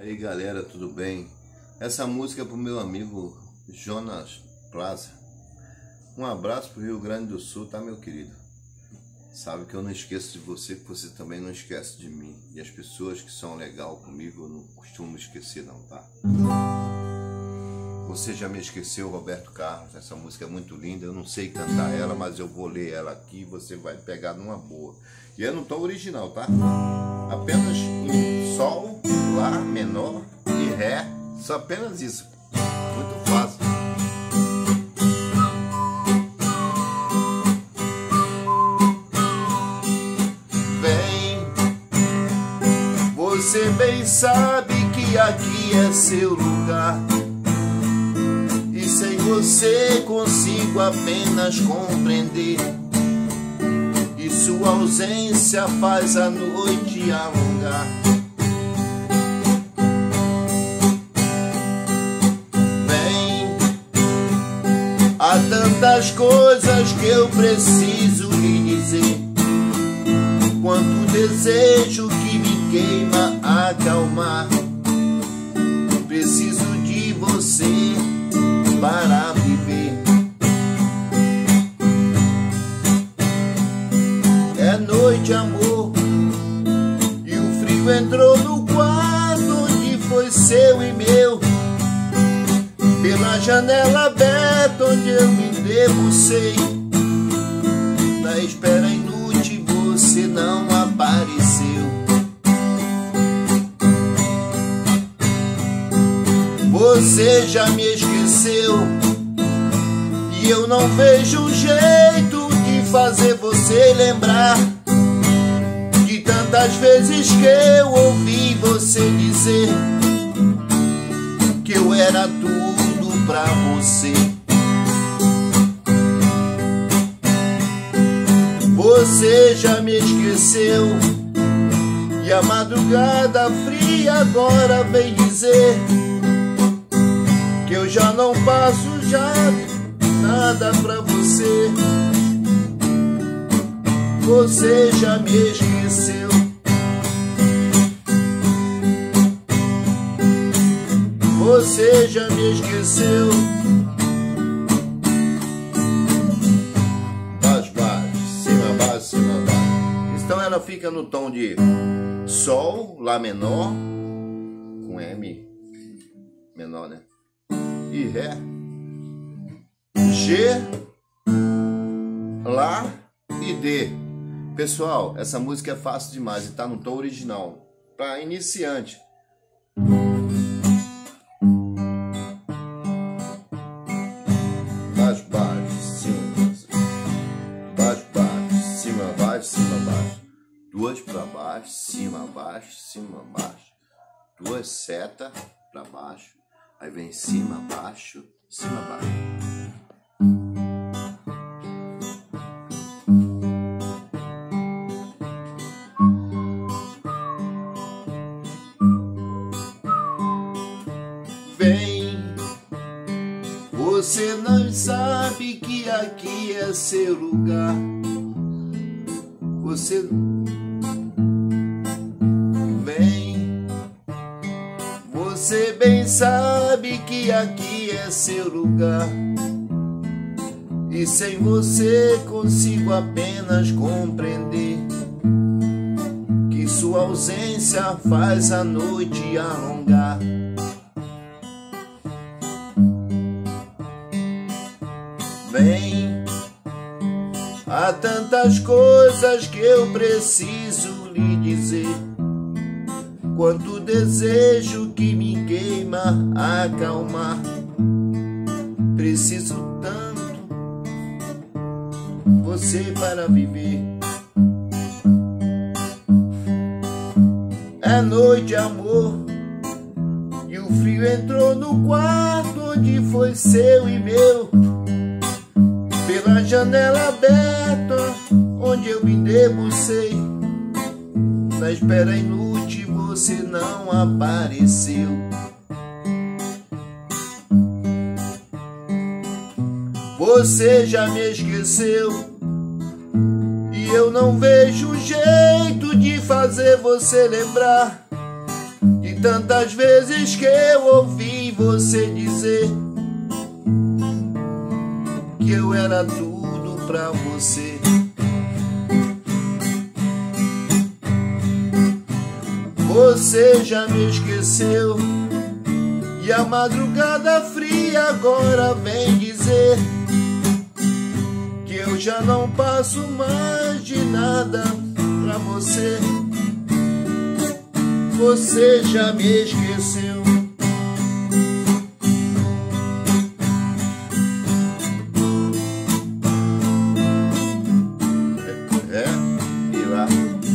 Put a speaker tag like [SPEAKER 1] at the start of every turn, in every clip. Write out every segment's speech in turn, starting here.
[SPEAKER 1] Aí galera, tudo bem? Essa música é pro meu amigo Jonas Plaza. Um abraço pro Rio Grande do Sul, tá, meu querido? Sabe que eu não esqueço de você, que você também não esquece de mim. E as pessoas que são legal comigo eu não costumo esquecer não, tá? Você já me esqueceu, Roberto Carlos. Essa música é muito linda, eu não sei cantar ela, mas eu vou ler ela aqui e você vai pegar numa boa. E é no tom original, tá? Apenas em Sol, Lá menor e Ré, só apenas isso. Muito fácil. Vem, você bem sabe que aqui é seu lugar, e sem você consigo apenas compreender que sua ausência faz a noite alongar. Há tantas coisas que eu preciso lhe dizer, quanto desejo que me queima acalmar. Preciso de você para viver. É noite, amor, e o frio entrou no quarto onde foi seu e meu. Pela janela aberta onde eu me debrucei, na espera inútil você não apareceu. Você já me esqueceu, e eu não vejo jeito de fazer você lembrar de tantas vezes que eu ouvi você dizer que eu era tudo pra você. Você já me esqueceu, e a madrugada fria agora vem dizer que eu já não passo já nada pra você. Você já me esqueceu. Você já me esqueceu. Baixo, baixo, cima, baixo, cima, baixo. Então ela fica no tom de Sol, Lá menor, com M menor, né? E Ré, G, Lá e D. Pessoal, essa música é fácil demais e tá no tom original. Para iniciante. Baixo, baixo, cima, baixo, baixo, cima, baixo, cima, baixo. Duas para baixo, cima, baixo. Duas setas para baixo. Aí vem cima, baixo, cima, baixo. Vem, você não sabe que aqui é seu lugar. Você vem, você bem sabe que aqui é seu lugar, e sem você consigo apenas compreender que sua ausência faz a noite alongar. Vem, há tantas coisas que eu preciso lhe dizer, quanto desejo que me queima acalmar. Preciso tanto você para viver. É noite, amor, e o frio entrou no quarto onde foi seu e meu. Pela janela aberta onde eu me debrucei, na espera inútil você não apareceu. Você já me esqueceu, e eu não vejo jeito de fazer você lembrar de tantas vezes que eu ouvi você dizer que eu era tudo pra você. Você já me esqueceu e a madrugada fria agora vem dizer que eu já não passo mais de nada pra você. Você já me esqueceu. E lá.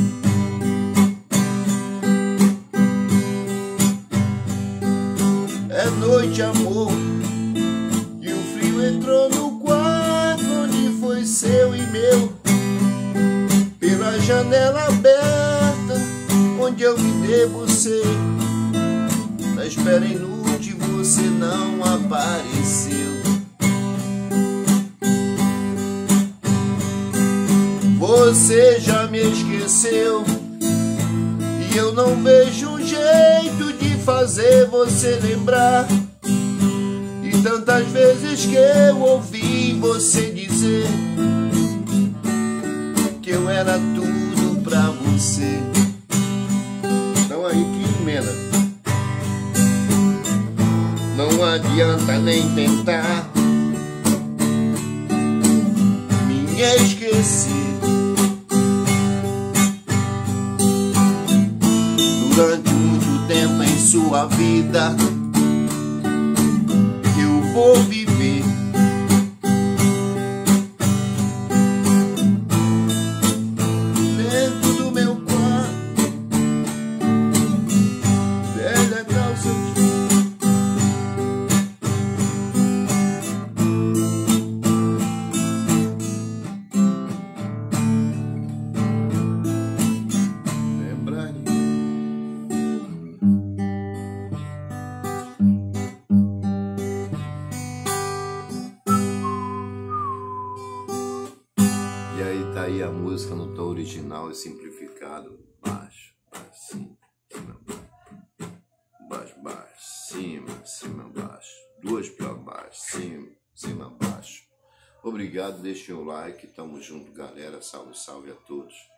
[SPEAKER 1] É noite, amor, e o frio entrou no quarto onde foi seu e meu. Pela janela aberta onde eu me debrucei, na espera inútil você não apareceu. Você já me esqueceu e eu não vejo um jeito de fazer você lembrar. E tantas vezes que eu ouvi você dizer que eu era tudo pra você. Então aí que emenda. Não adianta nem tentar me esquecer. Durante muito tempo em sua vida eu vou viver dentro do meu quarto, velha calça. E aí tá aí a música no tom original e simplificado. Baixo, baixo, cima, cima, baixo, baixo, cima, cima, baixo. Duas para baixo, cima, cima, baixo. Obrigado, deixem o like, tamo junto, galera. Salve, salve a todos.